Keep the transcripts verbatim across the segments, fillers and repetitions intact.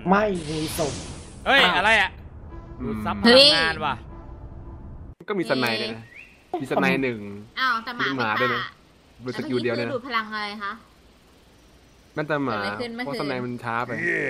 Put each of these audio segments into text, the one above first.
ไม่มีศพเฮ้ยอะไรอ่ะดูซับพลังงานว่ะก็มีสไนด์เลยนะมีสไนด์หนึ่งอ้าวแต่หมาไม่ด้วยนะดูสกิลเดียวเนี่ยดูพลังอะไรคะนั่นแต่หมาเพราะสไนด์มันช้าไป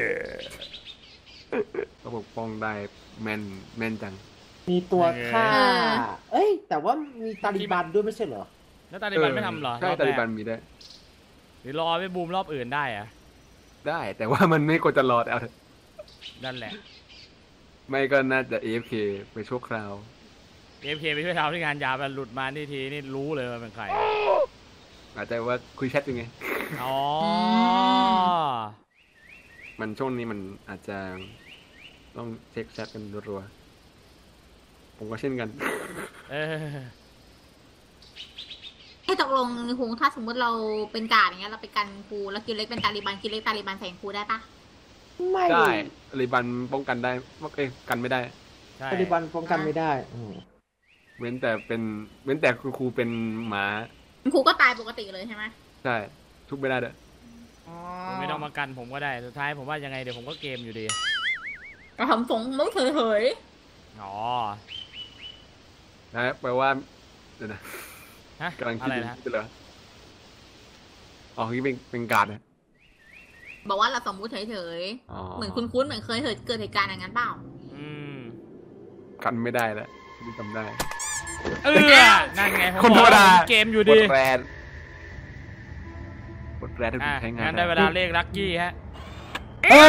ก็ปกป้องได้แมนแมนจังมีตัวฆ่าเอ้ยแต่ว่ามีตาลิบันด้วยไม่ใช่เหรอแล้วตาลิบันไม่ทำเหรอใช่ตาลิบันมีได้หรือรอไปบูมรอบอื่นได้อะได้แต่ว่ามันไม่ควรจะรอเอานั่นแหละไม่ก็น่าจะ เอ เอฟ เค ไปชั่วคราวเอ เอฟ เค ไปช่วยเราที่งานยามันหลุดมานี่ทีนี่รู้เลยว่าเป็นใครอาจจะว่าคุยแชทยังไงอ๋อมันช่วงนี้มันอาจจะต้องเช็คแชทกันรัวๆผมก็เช่นกันเออให้ตกลงครูถ้าสมมติเราเป็นกาดอย่างเงี้ยเราไปกันครูแล้วกินเล็กเป็นตาลิบันกินเล็กตาลิบันใส่ครูได้ปะไม่ได้ตาลิบันป้องกันได้เอ้ยกันไม่ได้ตาลิบันป้องกันไม่ได้เว้นแต่เป็นเว้นแต่ครูเป็นหมาครูก็ตายปกติเลยใช่ไหมใช่ทุบไม่ได้เด้อไม่ต้องมากันผมก็ได้สุดท้ายผมว่ายังไงเดี๋ยวผมก็เกมอยู่ดีกระทำสงมุกเฉยๆอ๋อนะแปลว่าเดี๋ยวนะฮะกำลังคิดอยู่คิดเลยอ๋อที่เป็นเป็นการนะบอกว่าเราสมมุติเฉยๆเหมือนคุ้นๆเหมือนเคยเกิดเหตุการณ์อย่างนั้นเปล่าอืมกันไม่ได้แล้วไม่จำได้เออนั่นไงคนธรรมดาเกมอยู่ดีกดแรดกดแรดถึงใช้งานได้เวลาเลขลัคกี้ฮะเฮ้ย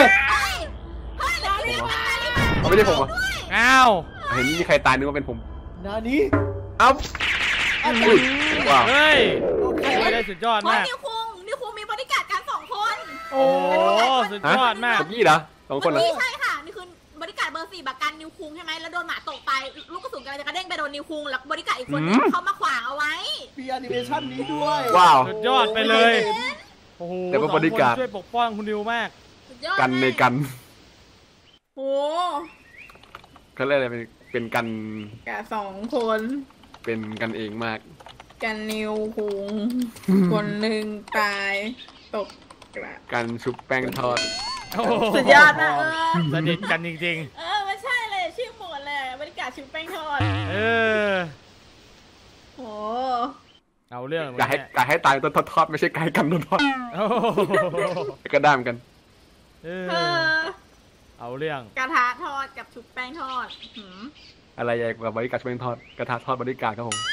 เขาไม่ใช่ผมอ่ะอ้าวเห็นมีใครตายนึกว่าเป็นผมนานี้เอ้าว้าวเฮ้ยไม่ได้สุดยอดมากนิวคุงนิวคุงมีบริการกันสองคนโอ้สุดยอดมากนี่เหรอสองคนเหรอใช่ค่ะนี่คือบริการเบอร์สี่บักกันนิวคุงใช่ไหมแล้วโดนหมาตกไปลูกกระสุนกำลังจะกระเด้งไปโดนนิวคุงแล้วบริการอีกคนนึงเขามาขวางเอาไว้มีแอนิเมชันนี้ด้วยว้าวสุดยอดไปเลยโอ้โหแต่เป็นบริการช่วยปกป้องคุณนิวมากกันในกันโอ้เขาเรียกอะไรเป็นเป็นกันกันสองคนเป็นกันเองมากกันนิวคุงคนหนึ่งตายตกกระกันชุบแป้งทอดสุดยอดนะเออสนิทกันจริงๆเออไม่ใช่เลยชื่อหมดเลยบริการชุบแป้งทอดเออโอ้เอาเรื่องกายให้กายให้ตายต้นทอดไม่ใช่กายกันต้นทอดกระด้ามกันเออเอาเรื่องกระทะทอดกับชุบแป้งทอดอะไรใหญ่กว่าบริการชุบแป้งทอดกระทะทอดบริการครับผม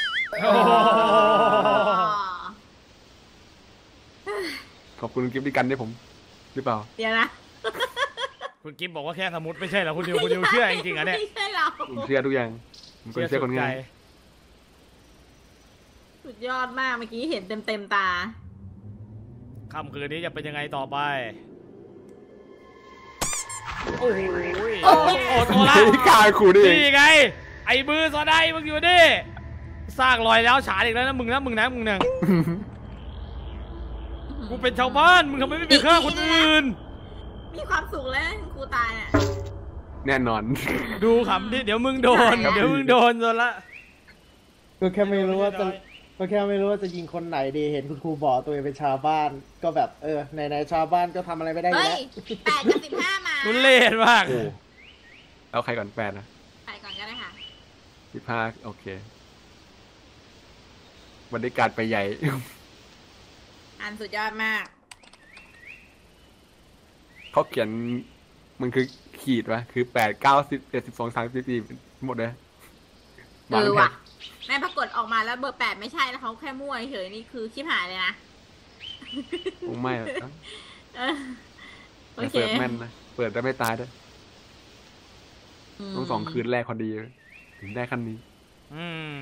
ขอบคุณกิฟต์ดิกันด้วยผมหรือเปล่าเดี๋ยวนะคุณกิฟต์บอกว่าแค่สมุดไม่ใช่เหรอคุณดิวคุณดิวเชื่อจริงๆอ่ะเนี่ยไม่ใช่เราผมเชื่อทุกอย่างผมเชื่อคนง่ายสุดยอดมากเมื่อกี้เห็นเต็มเต็มตาค่ำคืนนี้จะเป็นยังไงต่อไปโอ้โหโอ้โหตัวละกายขู่ดินี่ไงไอ้มือซอได้มึงอยู่ดิสร้างรอยแล้วฉาอีกแล้วนะมึงนะมึงนะมึงนะกูเป็นชาวบ้านมึงทำไมไม่ไปฆ่าคนอื่นมีความสุขแล้วกูตายอ่ะแน่นอนดูขำดิเดี๋ยวมึงโดนเดี๋ยวมึงโดนซะละก็แค่ไม่รู้ว่าจะก็แค่ไม่รู้ว่าจะยิงคนไหนดีเห็นคุณครูบอกตัวเองเป็นชาวบ้านก็แบบเออไหนๆชาวบ้านก็ทำอะไรไม่ได้แล้วแปดกับสิบห้ามาคุณเล่นมากเอาใครก่อนแปดนะไปก่อนก็ได้ค่ะสิบห้าโอเคบรรยากาศไปใหญ่อันสุดยอดมากเขาเขียนมันคือขีดวะคือแปดเก้าสิบเจ็ดสิบสองสามสิบสี่หมดเลยเออว่ะในปรากฏออกมาแล้วเบอร์แปดไม่ใช่แล้วเขาแค่มั่วเฉยนี่คือชิบหายเลยนะคงไม่หรอกโอเคเปิดแม่นนะเปิดได้ไม่ตายด้วยต้องสองคืนแรกพอดีถึงได้ขั้นนี้อืม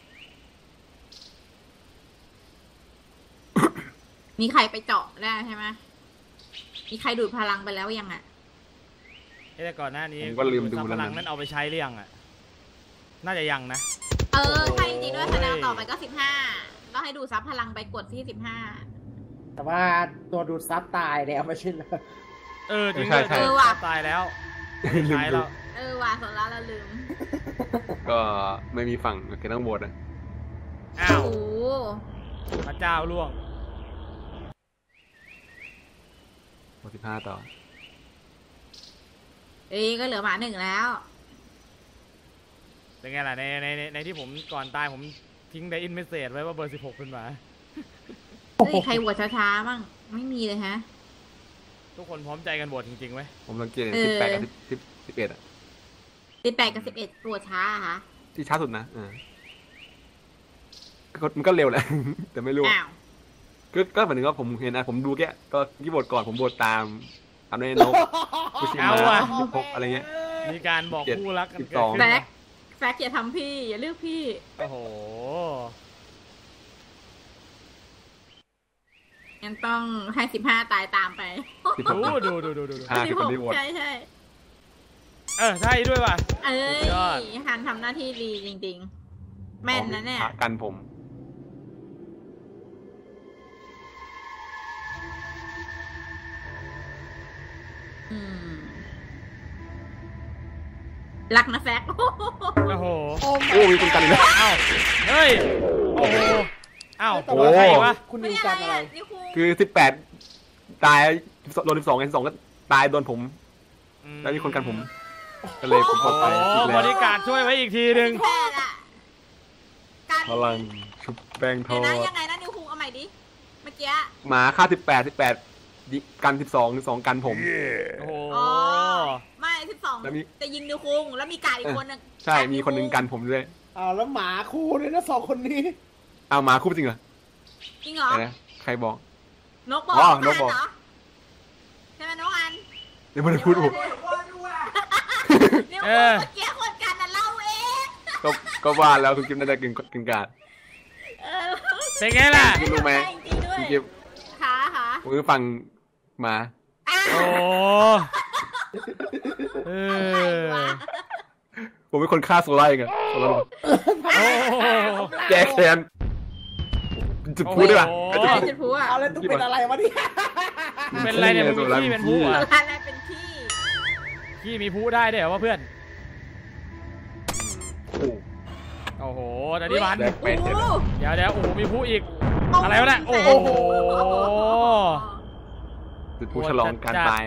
มีใครไปเจาะได้ใช่ไหมมีใครดูดพลังไปแล้วยังอ่ะแต่ก่อนหน้านี้ผมก็ลืมดูพลังนั้นเอาไปใช้หรือยังอ่ะน่าจะยังนะเออใช่จริงด้วยแสดงต่อไปก็สิบห้าก็ให้ดูซับพลังไปกดที่สิบห้าแต่ว่าตัวดูดซับตายแล้วไม่ใช่เหรอเออจริงด้วยเออว่ะตายแล้วใช่แล้วเออว่ะสนแล้วเราลืมก็ไม่มีฝั่งโอเคต้องโหวตอ่ะอ้าวพระเจ้าล่วงสิบห้าต่อเอ้ยก็เหลือหมาหนึ่งแล้วเป็นไงล่ะในในในในที่ผมก่อนตายผมทิ้งไดอินเมสเซจไว้ว่าเบอร์สิบหกเป็นหมาเฮ้ยใครบวชช้าๆบ้างไม่มีเลยฮะทุกคนพร้อมใจกันบวชจริงๆไหมผมสังเกตเออสิบแปดกับสิบสิบเอ็ดอะสิบแปดกับสิบเอ็ดบวชช้าอะคะที่ช้าสุดนะเออก็มันก็เร็วแหละ แต่ไม่รู้อ้าวก็ก็เหมือนกับผมเห็นนะผมดูแกก็ที่บทก่อนผมบทตามตามในนกคุชิเอามะอะสิบหกอะไรเงี้ยมีการบอกสิบเจ็ดคู่รักกันสิบเกิสดองขึ้นแฟนะกแฟกอย่าทำพี่อย่าเลือกพี่โอ้โหงั้นต้องให้สิบห้าตายตามไปสิบหดูกดูดูดูดูดูอ่าคือคนที่โหวตใช่ใช่เออใช่ด้วยว่ะเอ้สุดยอดยฮันทำหน้าที่ดีจริงๆ แม่นนะเนี่ยพระกันผมอืมรักนะแฟกโอ้โหโอ้โอ้มีคนกันอีกแล้วเอ้าเฮ้ยโอ้โหเอ้าแต่ว่าใครวะคุณไม่นิวได้กันอะอะไรไรนี่ครูคือสิบแปดตายโดนสิบสองไงสิบสองก็ตายโดนผม แล้วมีคนกันผม ก็เลยผมปลอดโอ้ภัยอีกบแล้วริการช่วยไว้อีกทีหนึ่งแพ้ละการพลังชุบแป้งทอเดี๋ยวดนะยังไงนะนิวครูเอาใหม่ดิ เมื่อกี้หมาค่าสิบแปดสิบแปดกันสิบสองสิบสองกันผมโอ้โหอ๋อ ไม่สิบสองแล้วมีจะยิงนิวคุงแล้วมีกาดอีกคนนึงใช่มีคนหนึ่งกันผมด้วยอ้าวแล้วหมาคู่ด้วยนะสองคนนี้เอาหมาคู่จริงเหรอจริงเหรออะไรนะใครบอกนกบอกอ๋อน้นกบอกเหรอใช่ไหมน้องอันเดี๋ยวมันจะพูดถูกนิวคุงเมื่อกี้คนกันน่ะเล่าเองก็ก็ว่าแล้วคุณกิฟน่าจะกึ่งกึ่งกาดเออเป็นไงล่ะคุณรู้ไหมจริงๆด้วยคุณกิฟค่ะค่ะผมคือฟังหมาอ้าวโอ้เออะไรอวะผมเป็นคนฆ่าโซล่าเองอะโซล่าโอ้โหแกแค้นจะพูดได้ปะโอ้จะโหพูดจุดพูอ่ะเอาแล้วต้องเป็นอะไรวะเนี่ยเป็นไรเนี่ยมึงมีขี้เป็นผู้เหรออะไรเป็นพี่ขี้มีผู้ได้ด้วยเหรอวะเพื่อนโอ้โอ้โหแต่นี่มันแดกเป็ดโอ้โหเดี๋ยวเดี๋ยวโอ้โหมีผู้อีก อะไรวะเนี่ยโอ้โหจุดพูดฉลองการตาย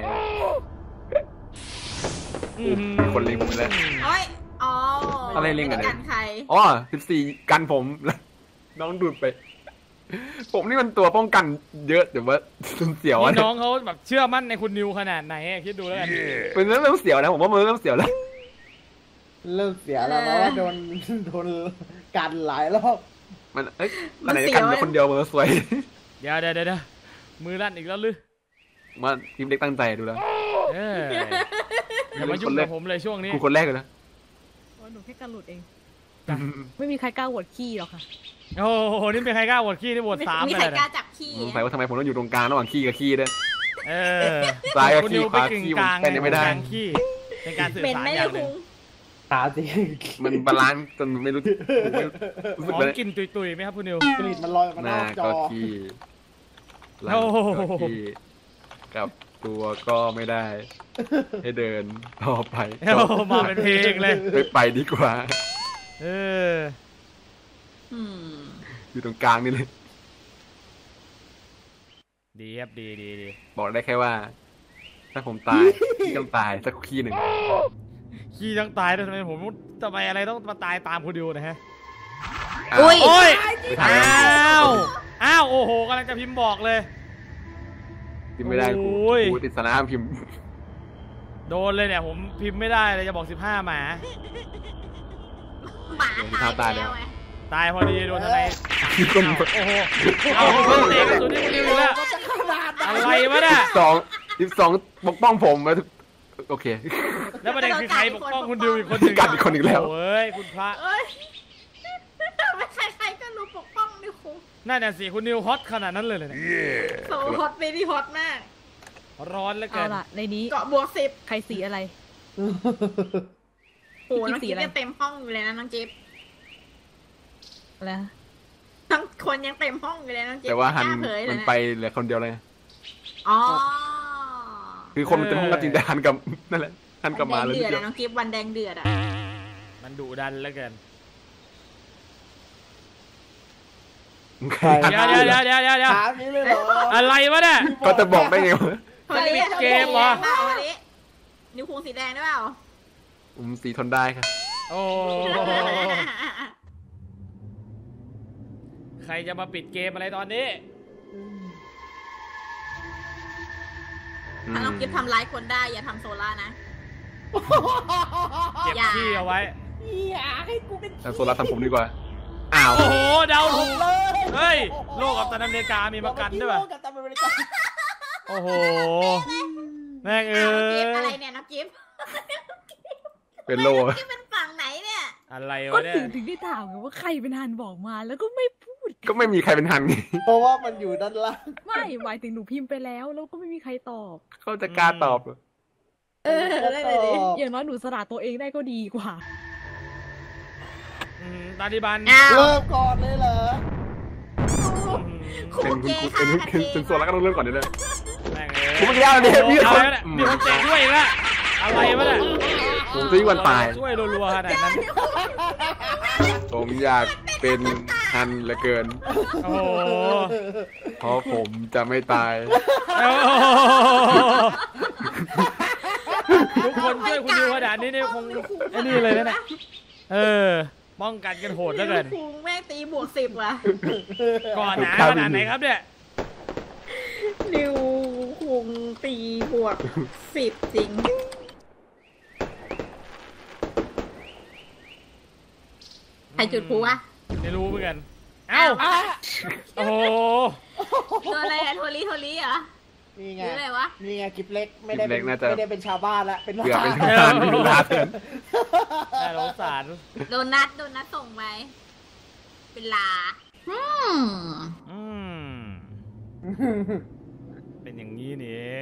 อื้อหือมีคนเล็งผมไปแล้วโอ้ยอ๋ออะไรเล่นกันเนี่ยกันใครอ๋อสิบสี่กันผมแล้วน้องดูดไป ผมนี่มันตัวป้องกันเยอะแต่ว่าเสียวนี่อะน้องเขาแบบเชื่อมั่นในคุณนิวขนาดไหนอะคิดดูแล้วกันเป็นเรื่องเสียวนะผมว่ามันเริ่มเสียวแล้วเริ่มเสียแล้วเพราะว่าโดนโดนกันหลายรอบมันเอ้ยอะไรกันคนเดียวมันสวยเดี๋ยวเดี๋ยวเดี๋ยวมือลั่นอีกแล้วหรือมาทีมเล็กตั้งใจดูแล้วเอออย่ามายุ่งกับผมเลยช่วงนี้กูคนแรกเลยนะโอ้หนูแค่การหลุดเอง ไม่มีใครกล้าโหวตขี้หรอกค่ะโอ้โหนี่เป็นใครกล้าโหวตขี้นี่โหวตสามมีไปใครเลยกล้านะจับขี้สงสัยว่าทำไมผมต้องอยู่ตรงกลางระหว่างขี้กับขี้ด้วยเออซ้ายกับคุณขี้นิวขไปวากึ่งขี้กลางเป็นยังไม่ได้กลางขี้เป็นการสื่อเป็นสารไหมอนิย่าว งหนึ่คุงงตาจริงมันบาลานซ์จนไม่รู้ผมไม่รู้สึกหอเลมยกลิ่นตุยๆไหมครับคุณนิวกรีดมันลอยออกมาหนน้าอกจก็อขี้หลังโอ้โหก็ขี้กับตัวก็ไม่ได้ ให้เดินต่อไปโอ้โหมาเป็นเพลงเลยไม่ไปดีกว่าเอออืมอยู่ตรงกลางนี่เลยดีครับดีดีดีบอกได้แค่ว่า ถ้าผมตายพี่ต้องตายสักขี้หนึ่งขี้ต้องตายด้วยทำไมผมทำไมอะไรต้องมาตายตามคุณดิวนะฮะอ้าวอุ้ยโอ้ยไม่ทันอ้าแล้ววอ้าวโอ้โหกำลังจะพิมพ์บอกเลยพิมพ์ไม่ได้กูโอ้ยกูติดสนามพิมพ์โดนเลยเนี่ยผมพิมพ์ไม่ได้เลยจะบอกสิบห้าหมาหมาตายไปแล้วไงตายพอดีโดนอะไรพิมพ์ก็มีโอ้โหเอาเพิ่มเตะกระสุนที่คุณดิวอีกแล้วมันจะขนาดไหนอะไรวะเนี่ยสองสิบสองปกป้องผมมาโอเคแล้วประเด็นคือใครปกป้องคุณดิวอีกคนหนึ่งกัดอีกคนอีกแล้วโอ้ยคุณพระเอ้ยไม่ใครใครก็รู้ปกป้องนิวคุงน่าจะสิคุณนิวฮอตขนาดนั้นเลยเลยเนี่ยโซฮอตเบบี้ฮอตมากร้อนเหลือเกิเอานล่ะ ในนี้เกาะบวกสิบใครสีอะไรโอ้น้องสีจิ๊บอะไรยังเต็มห้องอยู่เลยนะน้องจิ๊บอะไรนะทั้งคนยังเต็มห้องอยู่เลยน้องจิ๊บแต่ว่าฮันไม่กล้เผยเลยมันนะไปเหลือคนเดียวเลยอ๋อคือคนมันเต็มห้องก็จริงแต่ฮันกับนั่นแหละฮันกับมาเลยวันแดงทีเดือดเดียวอะน้องจิ๊บวันแดงเดือดอะมันดุดันเหลือเกินใครเดี๋ยวเดี๋ยวเดี๋ยวเดี๋ยวเดี๋ยวเดี๋ยวถามนี้เลยเหรออะไรวะเนี่ยก็จะบอกได้ไงวะวันนี้เกมเหรอวันนี้นิวคุงสีแดงได้เปล่าผมสีทนได้ครับโอ้ใครจะมาปิดเกมอะไรตอนนี้ถ้าน้องกิฟทำร้ายคนได้อย่าทำโซล่านะเก็บอย่าขี้เอาไว้อยากให้กูเป็นแล้วโซล่าทำผมดีกว่า อ้าวโอ้โหเดาถูกเลยเฮ้ยโลกกับตันอเมริกามีประกันด้วยป่ะโลกกับตันอเมริกาโอ้โหแม่งเออ้าวน้องกิฟออะไรเนี่ยน้องกิฟเป็นโลน้องกิฟเป็นฝั่งไหนเนี่ยอะไรก็วะเนี่ยถึงถึงได้ถามไงว่าใครเป็นฮันบอกมาแล้วก็ไม่พูดก็ไม่มีใครเป็นฮันไงเพราะว่ามันอยู่ด้านล่างไม่หมายถึงหนูพิมพ์ไปแล้วแล้วก็ไม่มีใครตอบเขาจะกล้าตอบเหรอเออได้เลยดิอย่างน้อยหนูสละตัวเองได้ก็ดีกว่าอืมตาดิบันอ้าวเริ่มก่อนเลยเหรอครูเป็นเกคุณย์เป็นฆ่ากันเป็นเองเป็นโซล่าก็ต้องเริ่มก่อนเลยแม่งเอ้ยผมไม่ได้เอาเนี่ยมีคนอะไรวะเนี่ยมีคนเจ็บด้วยอีกแล้วอะไรวะเนี่ยผมจะยิ่งวันตายช่วยรัวๆขนาดนั้นผมอยากเป็นฮันเหลือเกินโอ้โหเพราะผมจะไม่ตายโอ้โหทุกคนช่วยคุณดิวขนาดนี้นี่คงไอ้นี่เลยนะเนี่ยเออป้องกันกันโหดเหลือเกินนิวคุงแม่งตีบวกสิบว่ะก่อนหนาขนาดไหนครับเนี่ยนิวคุงตีบวกสิบจริง ใครจุดพลุวะไม่รู้เหมือนกัน เอ้า โอ้โหตัวอะไรอะโทริโทริเหรอนี่หไงรืออะไรวะนี่ไงกิฟเล็กไม่ได้กิฟเล็เป็นกน่าจะไม่ได้เป็นชาวบ้านละเป็นเกือบเป็นทหารฮันเป็นลาเทนน่าสงสารโดนัทโดนัทส่งไปเป็นลาอืมอืม เป็นอย่างนี้นี่เอง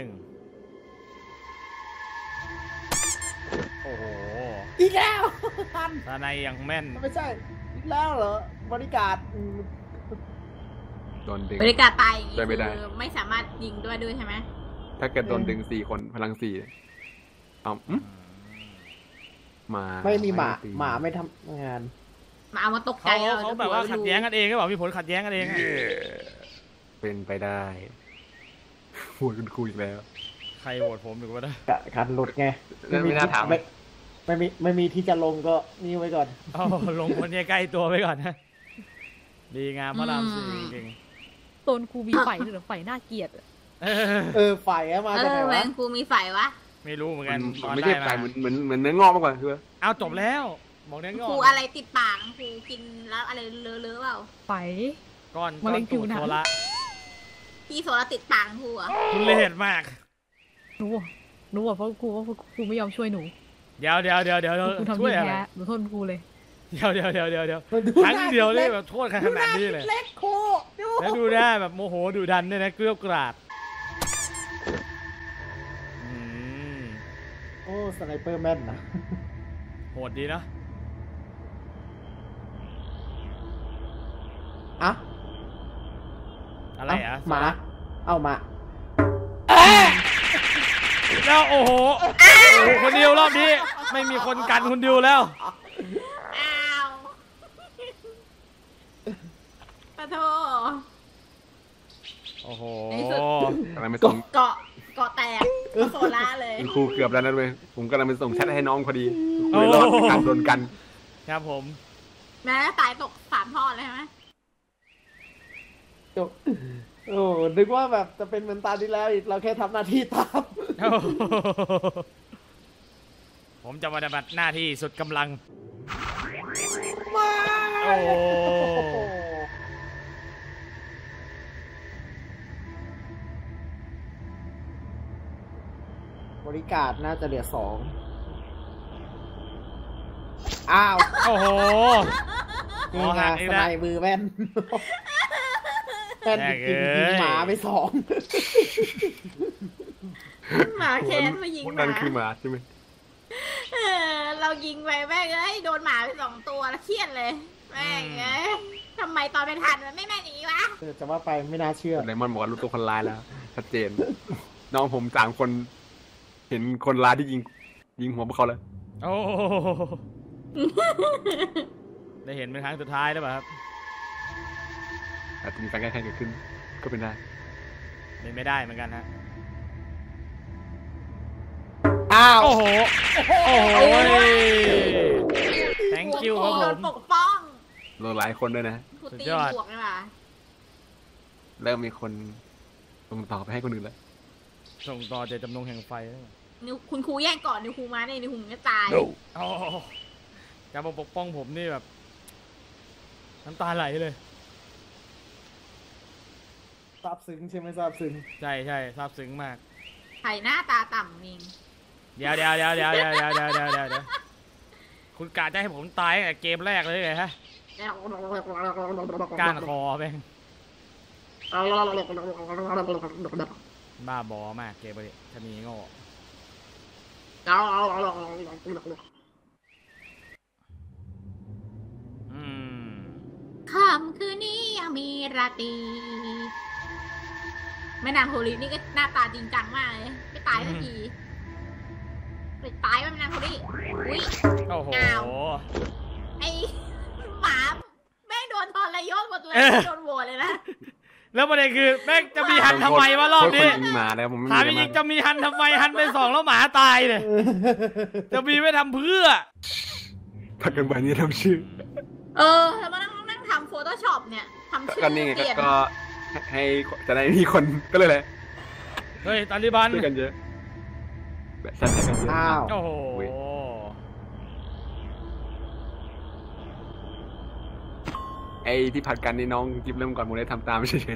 โอ้โหอีกแล้วทันตาในอย่างแม่นไม่ใช่อีกแล้วเหรอ บริการอืมโดนดึงบริการตายอย่างงี้ได้ไม่ได้คือไม่สามารถยิงด้วยด้วยใช่ไหมถ้าเกิดโดนดึงสี่คนพลังสี่เอาอืมหมาไม่มีหมาตีหมาไม่ทำงานมาเอามาตกใจเขาเราเขาแบบว่าขัดแย้งกันเองก็บอกมีผลขัดแย้งกันเองอะเป็นไปได้พูดคุณครูอีกแล้วใครโหวตผมหรือว่านะกะการหลุดไงไม่น่าถามไม่ไม่มีไม่มีที่จะลงก็นี่ไว้ก่อนเอาลงคนใกล้ๆตัวไปก่อนนะ ดีงามพระรามสี่จริงโซนครูมีไฟหรือไฟน่าเกลียดอะๆเออเออฝ่ายอะมาเอจากไหนอแหววะงครูมีไฟวะไม่รู้เหมือนมักันนตอนไม่ได้ใช่มาไก่เหมือนเหมือนเหมือนเนื้องอกมากกว่าคือเอาจบแล้วบอกเนื้องคอกรูอะไรติดปากครูกินแล้วอะไรเลอะๆเปล่าไฟก้อนมะเร็งก้อนตูดผิวหนังโซละพี่โซลาติดปากครูเหรอ่ะทุเรศมากหนูอะหนูบอกเพราะครูว่าครูไม่ยอมช่วยหนูเดี๋ยวเดี๋ยวเดี๋ยวเดี๋ยวครูทำช่วยดีอะไรแท้หนูโทษครูเลยเดี๋ยวเดี๋ยวเดี๋ยวเดี๋ยวเดี๋ยวมันดูครั้งหน้าเดียวเลยเล็กแบบโทษขนาดนี้เลยเล็กโคดูแล้วดูได้แบบโมโหดุดันด้วยนะเกลี้ยวกราดอืมโอ้สไนเปอร์แม่นนะโหดดีเนอะอ่ะอะไรอ่ะหมา เอามาแล้วโอ้โหโอ้โหคนเดียวรอบนี้ไม่มีคนกันคนเดียวแล้วอ้าวปะโทโอ้โหในสุดกำลังไปส่งเกาะเกาะแตกโซล่าเลยคุณครูเกือบแล้วนะเว้ยผมกำลังไปส่งแชทให้น้องพอดีเลยรอดจากการโดนกันครับผมแม้ตายตกสามทอดเลยใช่ไหมโอ้นึกว่าแบบจะเป็นเหมือนตาที่แล้วอีกเราแค่ทำหน้าที่ตามโอ้โหผมจะปฏิบัติหน้าที่สุดกำลังมาโอ้โหบริการน่าจะเหลือสองอ้าวโอ้โหนี่ไงหักอีกสแล้วไนมือแม่นแม่นจริงๆยิงหมาไปสองหมาแค้นมายิงพวกหนั้มานคือหมาใช่ไหมเออเรายิงไปแม่งเอ้ยโดนหมาไปสองตัวแล้วเครียดเลยแม่งเอ้ยทำไมตอนเป็นทันมันไม่แม่นอย่างนี้วะเออจะว่าไปไม่น่าเชื่อไดมอนบอกว่ารู้ตัวคนร้ายแล้วชัดเจน น้องผมสามคน เห็นคนร้ายที่ยิง ยิงหัวพวกเขาแล้วโอ้โหได้เห็นเป็นครั้งสุดท้ายแล้วเปล่าครับอาจจะมีการแก้แค้นเกิดขึ้น ก็เป็นได้เป็นไม่ได้เหมือนกันฮะอ้อ้าวโอ้โห โอ้โห thank you ครับผโดมนปกป้องโดนหลายคนด้วยนะครูสุดตียอดบวกเลยว่ะเริ่มมีคนส่งต่อไปให้คนอื่นแล้วส่งต่อเจตจำนงแห่งไฟแล้วนิวคุณครูแย่งก่อนนิวครูมาเนี่ยนิวครูจะตายโอ้โหการมาปกป้องผมนี่แบบน้ำตาไหลเลยซาบซึ้งใช่ไหมซาบซึ้งใช่ใช่ซาบซึ้งมากไข่หน้าตาต่ำมิงเดี๋ยวเดี๋ยวเดี๋ยวเดี๋ยวเดี๋ยวเดี๋ยวเดี๋ยวเดี๋ยวเดี๋ยวเดี๋ยวคุณกาจะให้ผมตายตั้งแต่เกมแรกเลยไงฮะก้านคอแม่งบ้าบอมากเกมไปชะนีโง่อืมค่ำคืนนี้ยังมีราตรีแม่นางโฮลินี่ก็หน้าตาจริงจังมากเลยไม่ตายสักทีไปตายแม่นางโฮลิอุ้ยโอ้โหอ้าว ไอหมาแม่งโดนทรยศหมดเลยเออโดนโหวตเลยนะแล้วประเด็นคือแม่งจะมีฮันทำไมวะรอบนี้โทษคนยิงหมาแล้วผมไม่มีถามอะไรจมาริงๆจะมีฮันทำไมฮันไปสองแล้วหมาตายเลยจะมีไม่ทำเพื่อพักกันไปนี้ทำชื่อเออแล้วมานั่งนั่งทำโฟโต้ช็อปเนี่ยทำชื่อก็นี่ไงเปลี่ยนก็ให้จะได้มีคนก็เลยเลยเฮ้ยตาลิบันช่วยกันเยอะแบบใช่กันเยอะอ้าวโอ้โหไอ้ที่ผัดกันนี่น้องจิ๊บเริ่มก่อนผมได้ทำตามไม่ใช่เฉย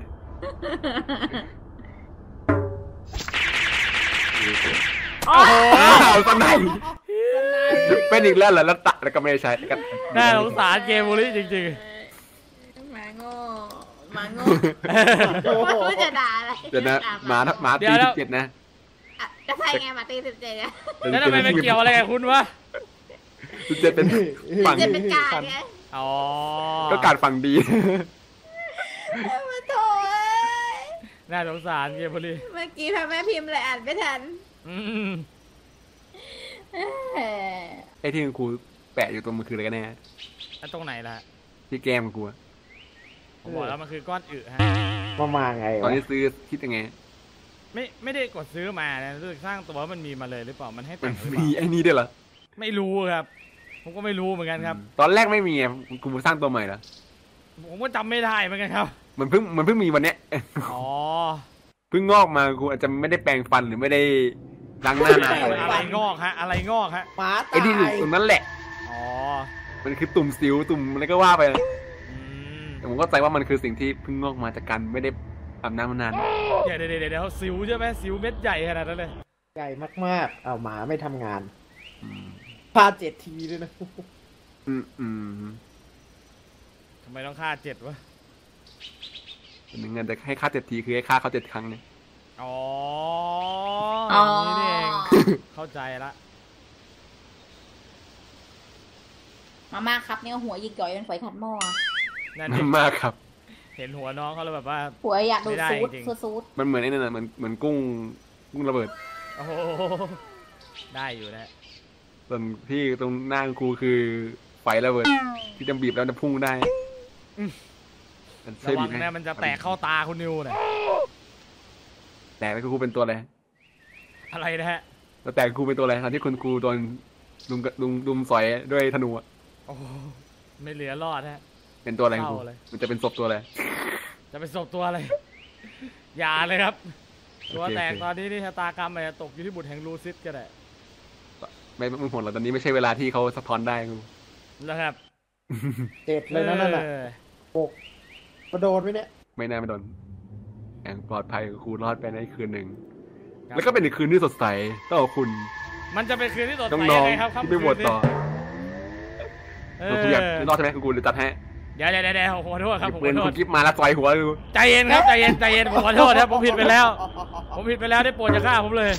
โอ้โหอ้าวตอนไหนเป็นอีกแล้วเหรอแล้วตัดแล้วก็ไม่ได้ใช้กันน่าสงสารเกมบุรีจริงหมาโง่หมาโง่ๆโอ้โหไม่รู้จะด่าอะไรเดี๋ยวนะหมาหมาเดี๋ตียวแล้วสิบเจ็ดนะอ่ะก็ใช่ไงหมาตีสิบเจ็ดไงแล้วทำไมไม่เกี่ยวอะไรกับคุณวะสิบเจ็ดเป็นฝั่งจะเป็นกาดไงอ๋อก็การฝั่งดีมาโถเอ้ยน่าสงสารเกมบุรีเมื่อกี้พ่อแม่พิมพ์เลยอ่านไม่ทันอืมเอ้ยไอ้ที่คุณครูแปะอยู่ตรงมือคืออะไรกันแน่แล้วตรงไหนล่ะที่แก้มกูอะผมบอกแล้วมันคือก้อนอึฮะมามาไงตอนวะนี้ซื้อคิดยังไงไม่ไม่ได้กดซื้อมานะรู้สึกสร้างตัวมันมีมาเลยหรือเปล่ามันให้มัแต่นงหรือเปมีล่าไอ้นี่ด้วยเหรอไม่รู้ครับ ผมก็ไม่รู้เหมือนกันครับตอนแรกไม่มีอะกูสร้างตัวใหม่เหรอผมก็จำไม่ได้เหมือนกันครับมันเพิ่งมันเพิ่งมีวันเนี้ยอ๋อเพิ่งงอกมากูอาจจะไม่ได้แปรงฟันหรือไม่ได้ล้างหน้านานอะไรงอกฮะ อะไรงอกฮะหมาตาไอ้ที่อยู่ยตรงนั้นแหละอ๋อมันคือตุ่มสิวตุ่มอะไรก็ว่าไปอืมแต่ผมก็ใจว่ามันคือสิ่งที่เพิ่งงอกมาจากการไม่ได้อาบน้ำมานานเดี๋ยวเดี๋ยวเดี๋ยวเดี๋ยวสิวใช่ไหมสิวเม็ดใหญ่ขนาดนั้นเลยใหญ่มากๆเอาหมาไม่ทำงานอืมพาเจ็ดทีด้วยนะอืมอืมทำไมต้องฆ่าเจ็ดวะหนึ่งเงินแต่ให้ค่าเจ็ดทีคือให้ค่าเขาเจ็ดครั้งเนี่ยอ๋ออ๋อนี่นี่เอง เข้าใจละมาม่าครับเนี่ยหัวยิกย่อยเป็นฝอยขัดหม้อนั่นนั่เองนมากครับเห็นหัวน้องเขาแล้วแบบว่าหัวอยากดูไม่ได้ซูดจริงซูดมันเหมือนไอ้นั่นน่ะเหมือนเหมือนกุ้งกุ้งระเบิดโอ้โห ได้อยู่นะส่วนที่ตรงหน้าครูคือไฟระเบิด ที่จะบีบแล้วจะพุ่งได้มันระช่วยวับีงบไหมนะมันจะแตกเข้าตาคุณนิวนะแต่แล้วครูเป็นตัวอะไรอะไรนะฮะแล้วแต่ครูเป็นตัวอะไรตอนที่คุณครูโดนลุงลุงลุมสอยด้วยธนูอะโอ้โหไม่เหลือรอดฮะเป็นตัวอะไรครูเศร้าเลยมันจะเป็นศพตัวอะไรจะไปศพตัวอะไร อย่าเลยครับ ตัวโอเคแตกโอเคตอนนี้นี่ชะตากรรมอาจจะตกอยู่ที่บุตรแห่งลูซิสก็ได้ไม่ไม่ผลหรอกตอนนี้ไม่ใช่เวลาที่เขาสะท้อนได้ครูแล้วครับเจ็ดเลยนะนั่นน่ะเออหกมาโดนไหมเนี่ยไม่น่าไม่โดนอย่างปลอดภัยครูรอดไปในคืนหนึ่งครับแล้วก็เป็นอีกคืนที่สดใสต้องขอบคุณมันจะเป็นคืนที่สดใสน้องยังไงครับๆที่ไปโหวตต่อเอคอรูอยากรอดใช่ไหมครูหรือตัดให้เดี๋ยวเดี๋ยวเดี๋ยวผมขอโทษครับผมปืขนอโทคุษณกิฟมาแล้วต่อยหัวครูใจเย็นครับใจเย็นใจเย็นผมขอโทษครับผมผิดไปแล้ว ผมผิดไปแล้วได้โปรดอย่าฆ่าผมเลย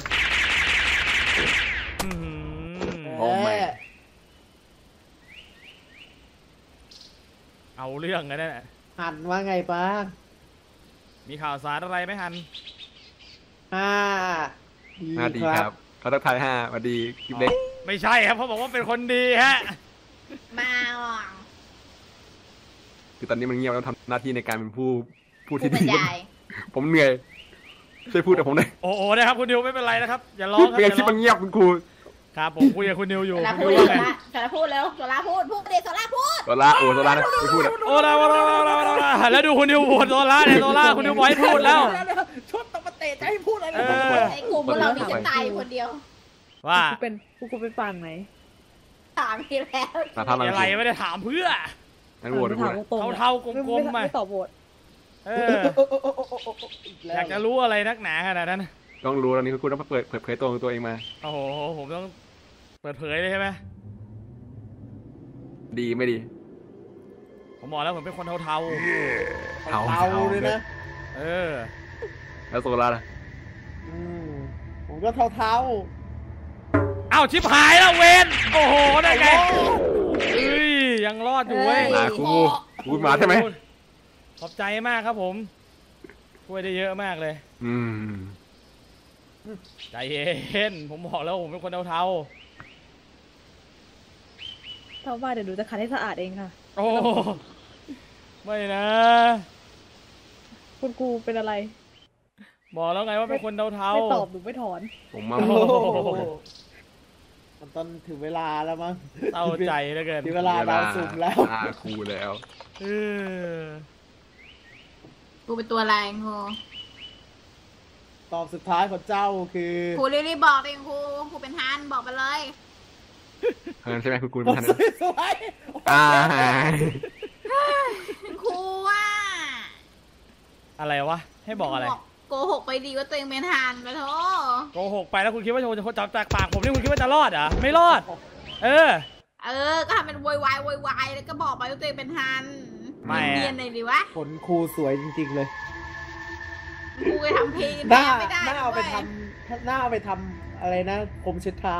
อื้อหือโอ้ไม่แหมเอาเรื่องกันนั่นแหละหันว่าไงบ้างมีข่าวสารอะไรไหมฮันห้าน่าดีครับเขาทักทายห้าสวัสดีคลิปเล็กไม่ใช่ครับเขาบอกว่าเป็นคนดีฮะมาอ่ะคือตอนนี้มันเงียบแล้วทำหน้าที่ในการเป็นผู้ผู้ผู้ที่บรดีรยายผมเหนื่อยช่วยพูดกับผมหน่อยโอ้โหนะครับคุณดิวไม่เป็นไรนะครับอย่าร้องครับเป็นไงอย่าคลิปร้อมังนเงียบคุณครูครับผมคุยกับคุณนิวอยู่โซล่าคุพูณดนิวโซว่าไงล่าโซล่าพูดแล้วโซล่าพูดพูดดิโซล่าพูดโซล่าโอ้โซล่านะไม่พูดอะโอ้ลาโอ้ลาโอ้ลาโอ้ลาแล้วดูคุณนิวโหวตโซล่าเนี่ยโซล่าคุณนิวบอกให้พูดแล้วชุดตะปะเตะจะให้พูดอะไรเออไอ้กลุ่มพวกเรามีจะตายคนเดียวว่ากูเป็นกูกูเป็นฝั่งไหนถามทีแล้วมาทำอะไรอะไรไม่ได้ถามเพื่องั้นโหวตไม่พูดถามอะตรงๆเทาๆกลมๆไม่มาไม่ตอบโหวตเอออยากจะรู้อะไรนักหนาขนาดนั้นต้องรู้ตอนนี้คุณต้องเปิดเผยเผยตัวของตัวเองมาโอ้โหผมต้องเปิดเผยเลยใช่ไหมดีไม่ดีผมบอกแล้วผมเป็นคนเทาเทาเทาเลยนะๆเออแล้วโซล่าล่ะอืมผมก็เทาเทาเอ้าชิบหายแล้วเวนโอ้โหได้ไงเอ้ยยังรอดอยู่เว้ยมาครูครูมาใช่ไหมขอบใจมากครับผมช่วยได้เยอะมากเลยอืมใจเย็นผมบอกแล้วผมเป็นคนเทาเท่าว่าเดี๋ยวหนูจะขัดให้สะอาดเองค่ะๆโอ้ไม่นะคุณครูเป็นอะไรบอกแล้วไงว่าเป็นคนเทาไม่ๆตอบหนูไม่ถอนผมมาโอ้โหมันตอนถึงเวลาแล้วมั้งเศร้าใจเหลือเกินถึงเวลาดาวสุ่มแล้วอ่าครูแล้วเออกูเป็นตัวอะไรงูตอบสุดท้ายของเจ้าคือครูรีบๆบอกเองครูครูเป็นฮันบอกไปเลยเออใช่ไหมคุณครูเป็นทันสวยอ่าครูว่าอะไรวะให้บอกอะไรโกหกไปดีว่าตัวเองเป็นฮันไปโถโกหกไปแล้วคุณคิดว่าจะจะจับจากปากผมนี่คุณคิดว่าจะรอดเหรอไม่รอด เออเออก็ทำเป็นโวยวายโวยวายแล้วก็บอกไปว่าตัวเองเป็นฮันไม่อะเนียนๆหน่อยดิวะผลครูสวยจริงๆเลยครูไปทำเพลงหน้าไม่ได้หน้าเอาไปด้วยทำหน้าเอาไปทำอะไรนะผมเช็ดเท้า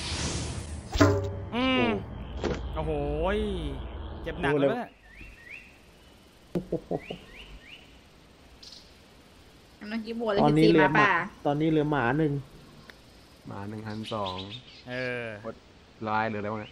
อืมโอ้โหยเจ็บหนักเลยนะเมื่อกี้บวชเลยตอนพี่นี้ตีเหลือมาหมาป่ะตอนนี้เหลือหมาหนึ่งมาหนึ่งพันสองเออลายหรืออะไรวะเนี่ย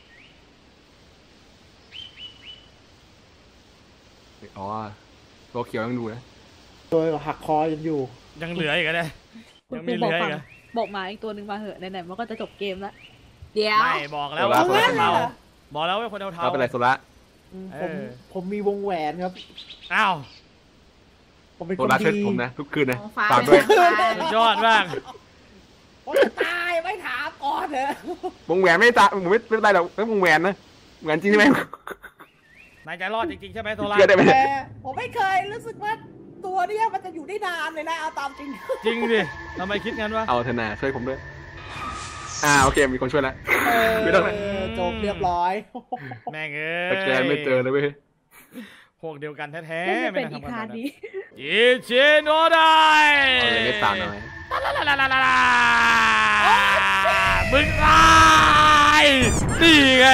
อ๋อตัวเขียวยังดูนะโดยหักคอยังอยู่ยังเหลืออีกนะคุณยังครูมีเหบอกลืออีฝั่งกอะบอกหมาอีกตัวหนึ่งมาเหอะไหนๆมันก็จะจบเกมแล้วเดี๋ยวไม่บอกแล้วว่าคนเทาๆบอกแล้วว่าคนเทาเราเป็นไรโซล่าอืมเอผมอผมมีวงแหวนครับๆอ้าวผมเป็นโซคนล่าช่วยดีผมนะทุกคืนนะของฟ้าฝากด้วยเป็นฟ้าสุดยอดมากผมจะตายไม่ถามก่อนเถอะวงแหวนไม่ตาผมไม่ไม่เป็นไรหรอกไม่วงแหวนนะแหวนจริงใช่ไหมนายจะรอดจริงๆใช่ไหมโซล่าเชื่อได้ไหมแต่ผมไม่เคยรู้สึกว่าตัวเนี้ยมันจะอยู่ได้นานเลยนะเอาตามจริงจริงดิทำไมคิดงั้นวะเอาเถอะนะช่วยผมด้วยอ่าโอเคมีคนช่วยแล้วเออไม่ต้องเลยจบเรียบร้อยแม่งเอ้ยแต่แกไม่เจอเลยเว้ยพวกเดียวกันแท้ไม่ๆเป็นน่าอีทำกันคาแบบนั้นนี้อิชิโนไดเอาเลยไม่ตามหน่อยลาลาลาลาลาลามึงตายนี่ไง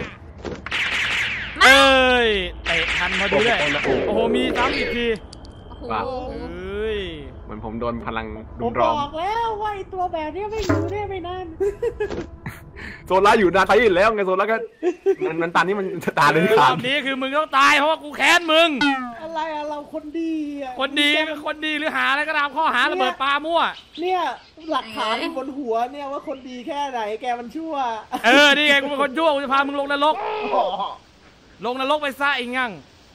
เอ้ยเตะทันพอดีเลยโอ้โหมีซ้ำอีกทีโอ้โหเอ้ยเหมือนผมโดนพลังผดุมมบร้อมอกแล้วว่าไอ้ตัวแบบเนี้ยไม่อยู่ได้ไม่นานโซล่าอยู่นาไทยอยู่แล้วไงโซล่าก็มันมันตานนี้มันจะตาเลยรขาอดบนี้คือมึงต้องตายเพราะว่ากูแค้นมึงอะไรอะเราคนดีอะคนดีเป็นคนดีหรือหาอะไรก็ตามข้อหาระเบิดปลามั่วเนี่ยหลักฐานอยู่บนหัวเนี่ยว่าคนดีแค่ไหนแกมันชั่วเออ นี่ไงกูเป็นคนชั่วกูจะพามึงลงนรก ลงนรกไปซะไอ้งั่ง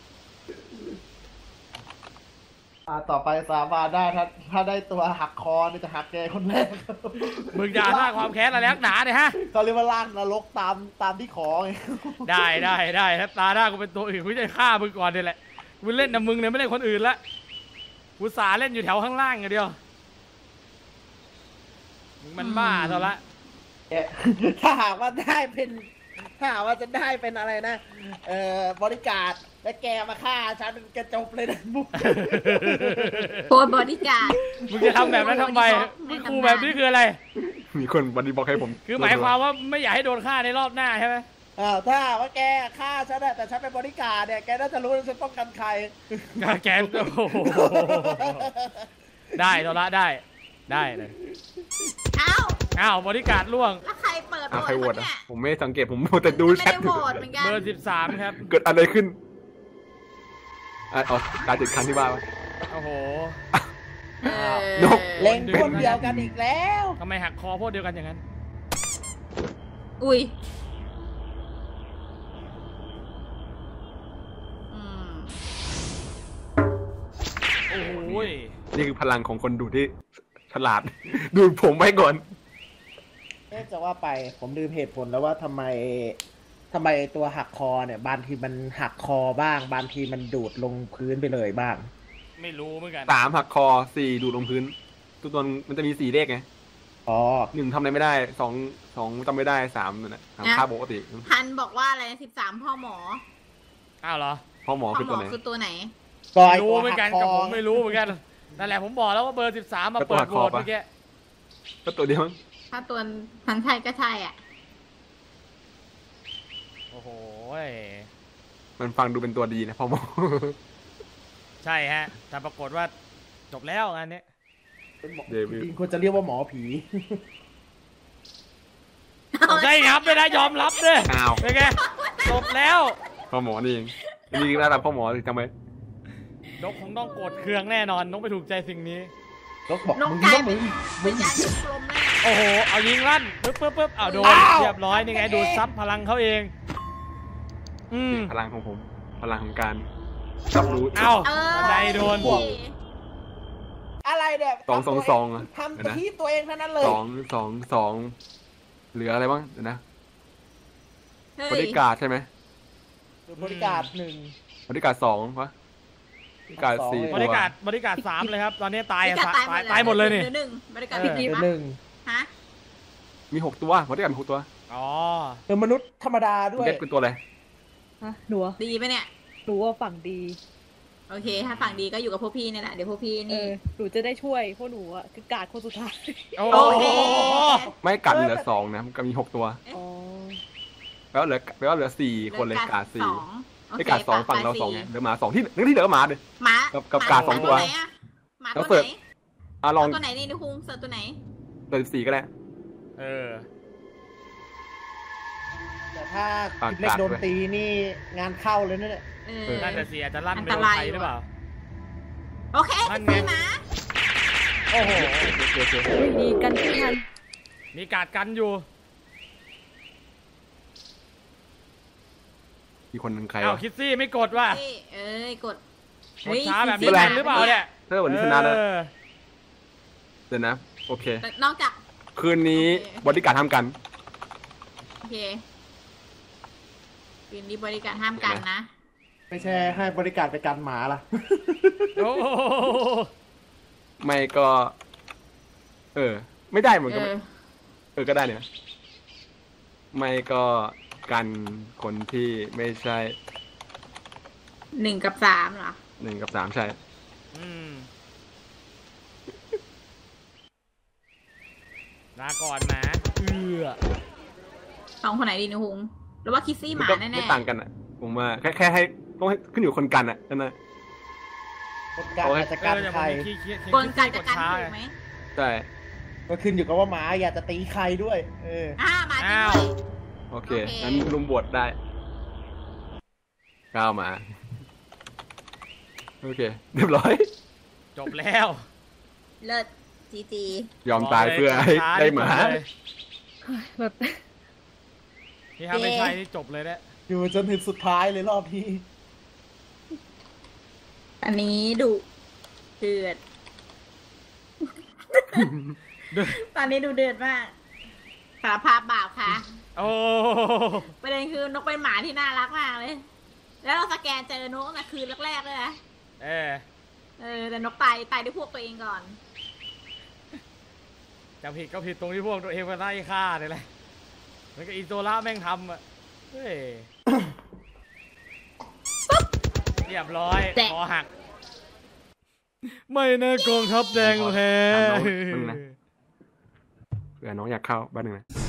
อ่าต่อไปสาบานได้ถ้าถ้าได้ตัวหักคอเนี่ยจะหักแกคนแรกมึงอย่าสร้างความแค้นอะไรนักหนาเนี่ยฮะเขาเรียกว่าล่างนรกตามตามที่ขอไงได้ได้ได้ถ้าตาหน้ากูเป็นตัวอื่นกูจะฆ่ามึงก่อนนี่แหละกูเล่นแต่มึงเนี่ยไม่เล่นคนอื่นละกูสาเล่นอยู่แถวข้างล่างอย่างเดียวมึงมันบ้าซะละถ้าหากว่าได้เป็นถ้าหากว่าจะได้เป็นอะไรนะ เอ่อบริการดและแกมาฆ่าฉันกระจบเลยนะมุกโคตรบอดี้การ์ดมึงจะทำแบบนั้นทำไมมึงกูแบบนี้คืออะไรมีคนบันดีบอกให้ผมคือหมายความว่าไม่อยากให้โดนฆ่าในรอบหน้าใช่ไหมอ้าวถ้าหากว่าแกฆ่าฉันอะแต่ฉันเป็นบริการดเนี่ยแกน่าจะรู้ว่าฉันป้องกันใครแกนโอ้โหได้โซละได้ได้เลยเอ้าอ้าวบริการล่วงแล้วใครเปิดโหอ่ะวตใครโหวตวะอ่ะเนี่ยผมไม่สังเกตผมแต่ดูไม่แชทได้โหวตเหมือนกันเบอร์สิบสามครับเกิดอะไรขึ้นอ่ะอ๋อการติดคันที่บ้านโอ้โหเออนกเล็งคนเดียวกันอีกแล้วทำไมหักคอพวกเดียวกันอย่างนั้นอุ้ยอืมโอ้ยนี่คือพลังของคนดูดที่ฉลาด ดูดผมไว้ก่อนเอ๊ะจะว่าไปผมลืมเหตุผลแล้วว่าทำไมทำไมตัวหักคอเนี่ยบางทีมันหักคอบ้างบางทีมันดูดลงพื้นไปเลยบ้างไม่รู้เหมือนกันสามหักคอสี่ดูดลงพื้นตัวตนมันจะมีสี่เลขไงอ๋อหนึ่งทำอะไรไม่ได้สองสองจำไม่ได้สามนั่นแหละสามค่าปกติพันบอกว่าอะไรสิบสามพ่อหมออ้าวเหรอพ่อหมอพ่อคือหมตัวอไหนคือตัวไหนก็ไอรู้ตัวเหมือหันกันกคกับอผมไม่รู้เหมือนกันนั่นแหละผมบอกแล้วว่าเบอร์สิบสามมาเปิดโหวตเมื่อกี้ก็ตัวเดียวถ้าตัวพันชัยก็ใช่อ่ะโอ้โหมันฟังดูเป็นตัวดีนะพ่อหมอใช่ฮะแต่ปรากฏว่าจบแล้วงานนี้เป็นหมอเดวิลจริงๆควรจะเรียกว่าหมอผีใช่ครับไม่ได้ยอมรับด้วยอ้าวเป็นไงจบแล้วพ่อหมอนี่เองนี่คือระดับพ่อหมอสิจำไว้นกคงต้องโกรธเคืองแน่นอนนกไม่ถูกใจสิ่งนี้นกบอกนกมึงกลาต้ยองเป็มึนงเป็มึนงยานกลมเลยโอ้โหเอายิงลั่นปึ๊บปึ๊บปึ๊บเอาโดนอ้าวเรียบร้อยนี่ไงดูดซับพลังเขาเอง อืมพลังของผม พลังของการรับรู้เอ้าเออใจโดนอะไรเนี่ยสองสองสองอะทำเดี๋ยวนะที่ตัวเองเท่านั้นเลยสองสองสองเหลืออะไรบ้างเดี๋ยวนะเฮ้ยบริการใช่ไหมบริการหนึ่งบริการสองวะบริการสี่สองบตัวริการบริการสามเลยครับ ตอนนี้ตายบริการตายตายหมดเลยนี่หนึ่งบริการเออผิดเดี๋ยวปะหนึ่งฮะมีหกตัวบริการมีหกตัวอ๋อเป็นมนุษย์ธรรมดาด้วยเด็กเป็นตัวอะไรฮะหนูอะดีปะเนี่ยหนูว่าฝั่งดีโอเค ถ้าฝั่งดีก็อยู่กับพวกพี่นี่แหละ เดี๋ยวพวกพี่เอนี่อ หนูจะได้ช่วยพวกหนูอะคือกาดคนสุดท้ายโอ้โอเคโหไม่กัดเหลือสองนะมันก็มีหกตัวอ๋อแปลว่าเหลือแปลว่าเหลือสี่คนเลยกาดสี่สองโอไม่เคกาดสองปะฝั่งเราปะสองไงเหลือหมาสองที่นึกที่เหลือก็หมาเลยหมากับกับหมกาดสองตัวหมไหนอะหมาแล้วตัวเสิไหร์นฟ อ่ะลองเอาตัวไหนนี่นิคุงเสิร์ฟตัวไหนเหลือสิบสี่ก็ได้เออแต่ถ้าปากคลิปเล็กกัดโดนด้วยตีนี่งานเข้าเลยนะเนี่ยเอเอออน่าจะเสียจะลั่นอันไปตโดนรายใครหรือเปล่าโอเคนั่สินบไงสี่หมาโอ้โหโอเคโอเคเฮ้ยดีกันที่ทันมีการดกันอยู่มีคนหนึ่งใครเอ้าวะคิดซี่ไม่กดว่ะเอ้ยเอ้ยกดกดช้าแบบสินี้บแรสี่งหรือเปล่าเนี่ยเธอวันนี้ชนะแล้วเออเดี๋ยวนะ โอเคแต่นอกจากคืนนี้โอเคบริการทำกันโอเคคืนนี้บริการห้ามกันนะไม่ใช่ให้บริการไปกันหมาล่ะโอ้โหไม่ก็ เออ ไม่ได้เหมือนเอกันอเออก็ได้เนี่ยไม่ก็กันคนที่ไม่ใช่หนึ่งกับสามเหรอหนึ่งกับสามใช่อืมลาก่อนหมาเอือสองคนไหนดีนิคุงหรือว่าคิสซี่หมันมาก็แน่ไม่ต่างกันอ่ะ ผมว่าแค่แค่ให้ต้องให้ขึ้นอยู่กับคนกันอ่ะนั่นนะบริการโอ้ยอาจจะกันเออแต่ใครผมมีคิดคิดๆกลการคิจะดกันช้าถูกไหมใช่ก็ขึ้นอยู่กับว่าหมาอยากจะตีใครด้วย เอออ่าหมาจริงอ้าวด้วยโอเคโอเคงั้นรุมบวชได้ก้าวมา โอเค เรียบร้อยจบแล้วเลิศจีจียอมตายเพื่อให้ได้หมาแบบนี่ครับไม่ใช่นี่จบเลยเนี่ยอยู่จนถึงสุดท้ายเลยรอบนี้อันนี้ดุเดือด ตอนนี้ดูเดือดมากสารภาพบาปค่ะโอ้ประเด็นคือนกเป็นหมาที่น่ารักมากเลย แล้วเราสแกนเจอนกนะคืนแรกๆเลยนะเออเออแต่นกตายตายด้วยพวกตัวเองก่อนจะผิดก็ผิดตรงที่พวกตัวเองมาไล่ฆ่าเนี่ยแหละแล้วก็อีโซล่าแม่งทำอ่ะ เฮ้ย เรียบร้อยแตะคอหัก ไม่นะกองทัพแดงแพ้ถามน้องมึงนะ เผื่อน้องอยากเข้าบ้านหนึ่งนะ